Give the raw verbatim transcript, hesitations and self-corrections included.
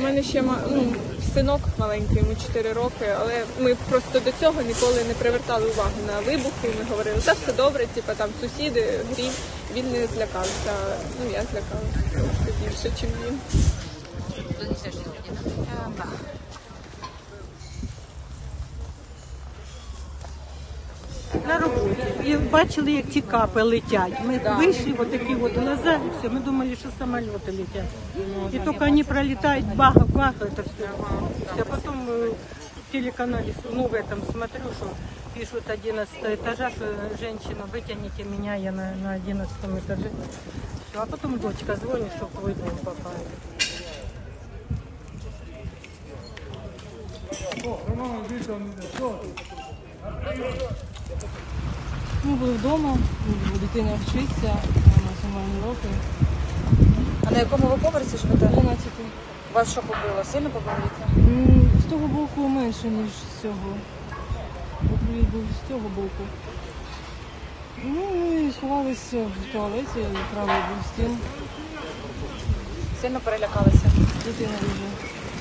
У мене ще ну, синок маленький, йому чотири роки, але ми просто до цього ніколи не привертали увагу на вибухи. Ми говорили, та все добре, типу, там сусіди, грім. Він не злякався. Ну, я злякалася трошки більше, ніж він. На роботі. І бачили, як ті капи летять. Ми да. вийшли, вот такі от глаза, і все. Ми думали, що самоліти летять. І тільки вони пролітають, бах-бах, це все. А потім в телеканале, ну, в этом смотрю, что пишут одиннадцатого этажа, что женщина, вытяните меня, я на, на одиннадцатом этаже. Все, а потом дочка звонит, что в твой дом попали. Ми були вдома, дитина вчиться, вона сімейні роки. А на якому ви поверсі живете? дванадцятий. Вас що побило? Сильно побило вікна? З того боку менше, ніж з цього. Приліт був з цього боку. Ну, ми сховалися в туалеті, правий був стін. Сильно перелякалися? Дитина дуже.